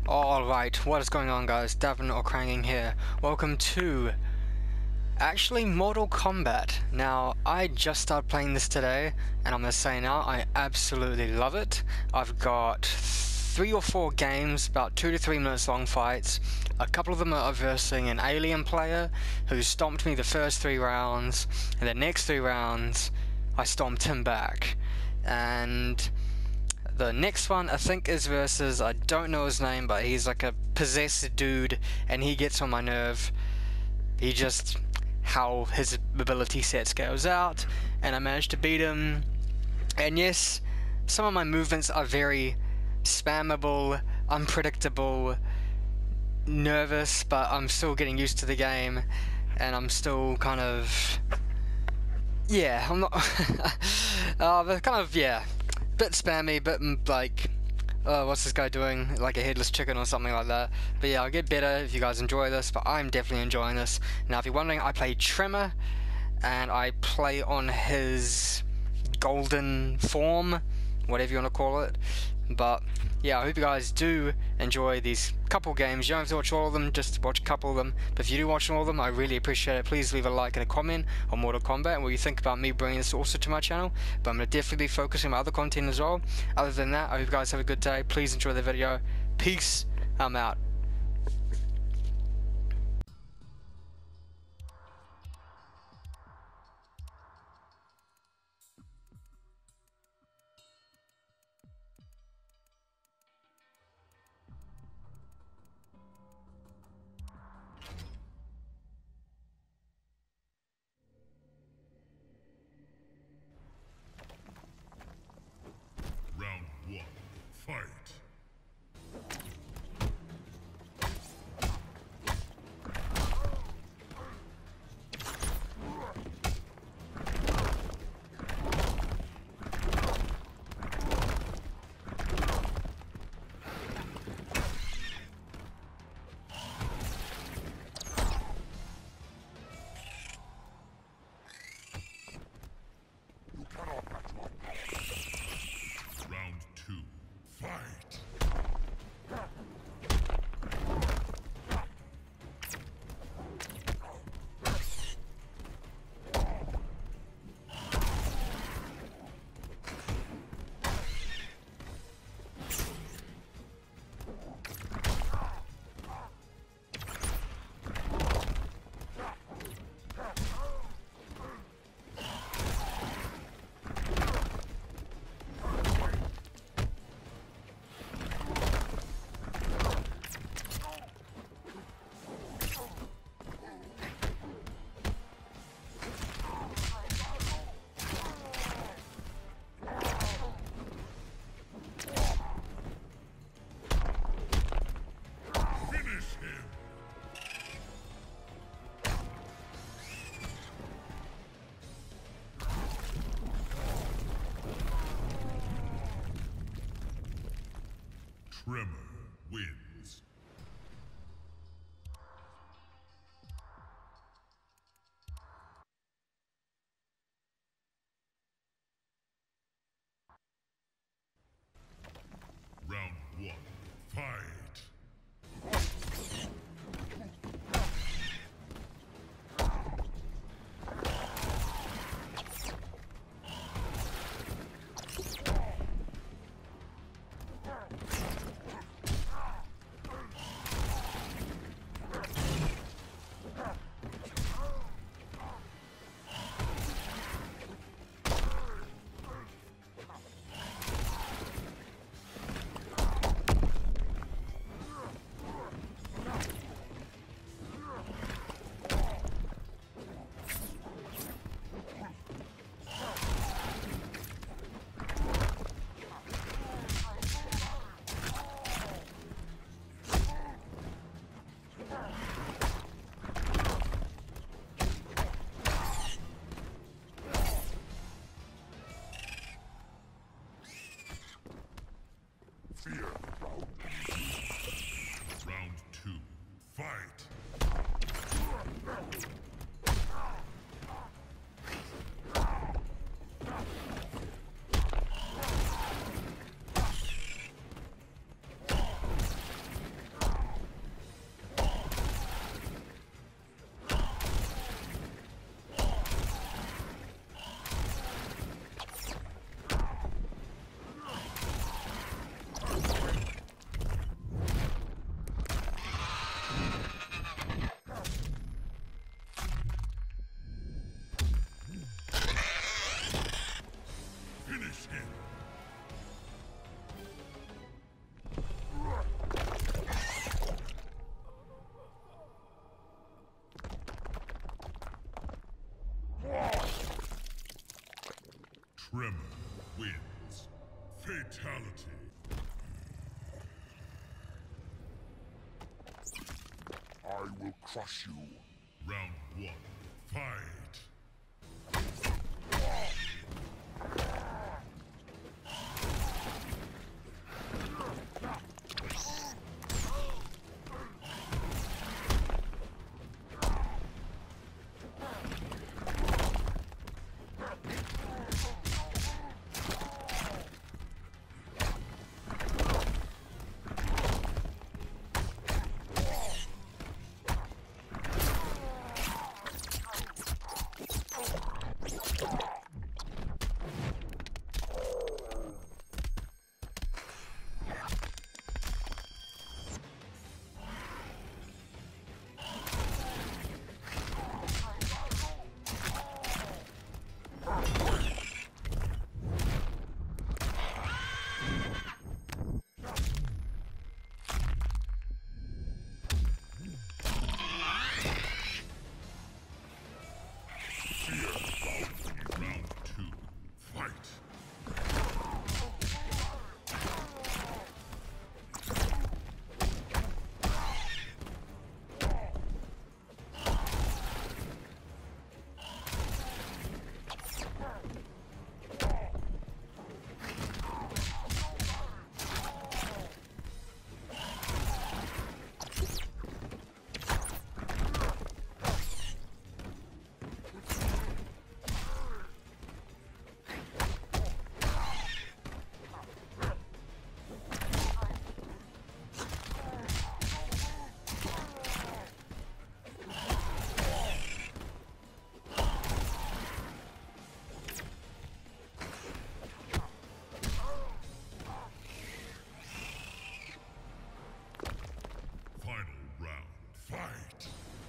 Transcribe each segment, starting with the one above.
Alright, what is going on guys? Davin or Kranging here. Welcome to actually Mortal Kombat. Now, I just started playing this today, and I'm gonna say now, I absolutely love it. I've got 3 or 4 games, about 2 to 3 minutes long fights. A couple of them are versing an alien player who stomped me the first 3 rounds, and the next 3 rounds, I stomped him back. And the next one, I think, is versus, I don't know his name, but he's like a possessed dude, and he gets on my nerve. He just, how his ability sets goes out, and I managed to beat him. And yes, some of my movements are very spammable, unpredictable, nervous, but I'm still getting used to the game, and I'm still kind of, yeah, I'm not, but kind of, yeah, bit spammy, bit like, what's this guy doing? Like a headless chicken or something like that. But yeah, I'll get better if you guys enjoy this, but I'm definitely enjoying this. Now, if you're wondering, I play Tremor, and I play on his golden form, whatever you want to call it. But yeah, I hope you guys do enjoy these couple games. You don't have to watch all of them, just watch a couple of them. But if you do watch all of them, I really appreciate it. Please leave a like and a comment on Mortal Kombat and what you think about me bringing this also to my channel. But I'm going to definitely be focusing on my other content as well. Other than that, I hope you guys have a good day. Please enjoy the video. Peace. I'm out. Round 1, fight! Round 2, fight! Finish him! Tremor wins. Round 1, fight! Tremor wins. Fatality. I will crush you. Round one. Fight. Round two. Fight. Final round. Fight.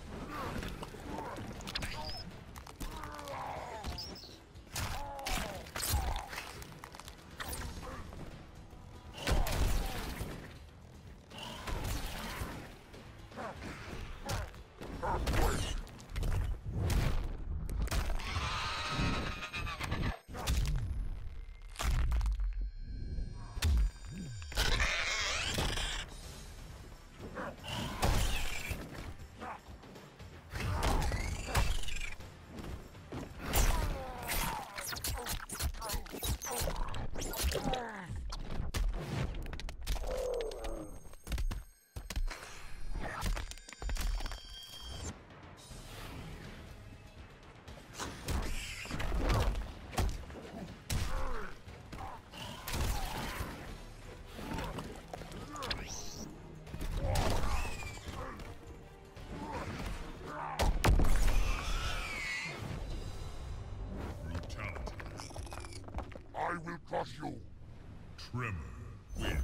I will crush you. Tremor wins.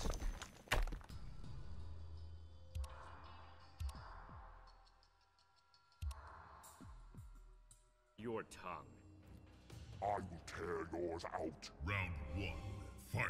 Your tongue. I will tear yours out. Round one. Fight.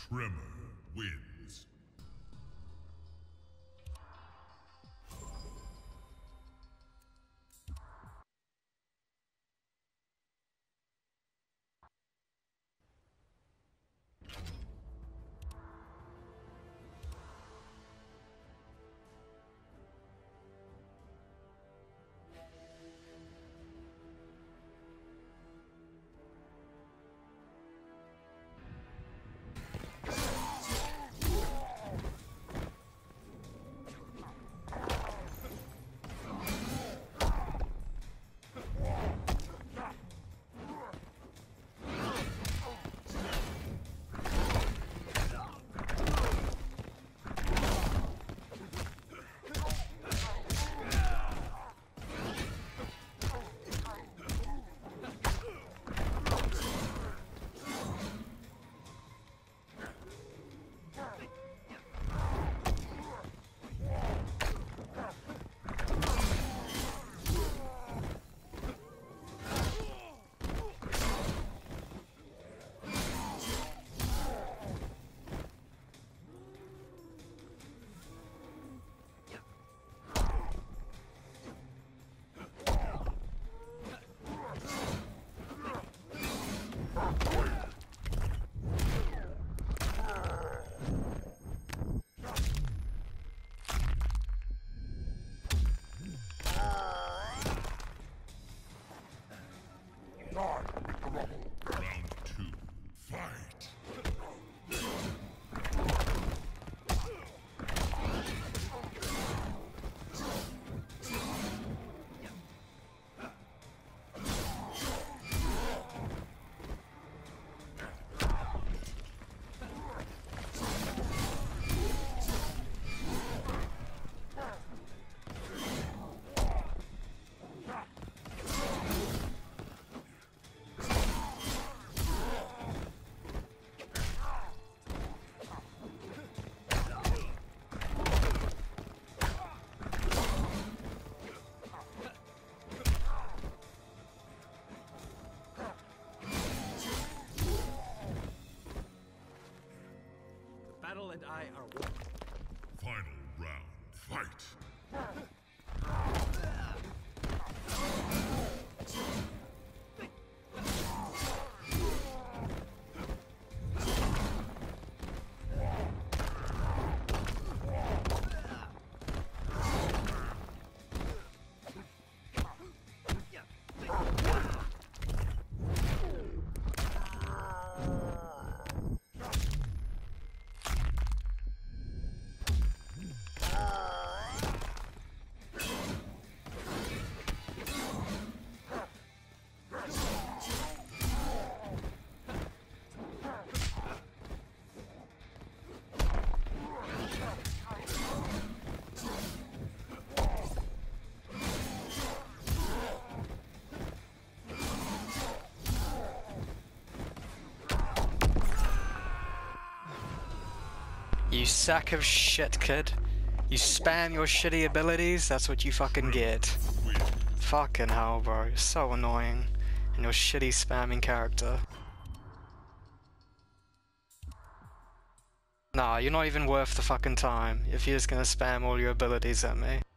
Tremor wins. Round 2, fight! Battle and I are one. Final round, fight! You sack of shit, kid. You spam your shitty abilities, that's what you fucking get. Fucking hell, bro. You're so annoying. And your shitty spamming character. Nah, you're not even worth the fucking time if you're just gonna spam all your abilities at me.